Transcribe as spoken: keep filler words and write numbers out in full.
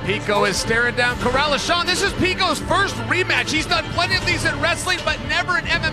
Pico is staring down Corrales. Sean, this is Pico's first rematch. He's done plenty of these in wrestling, but never in M M A.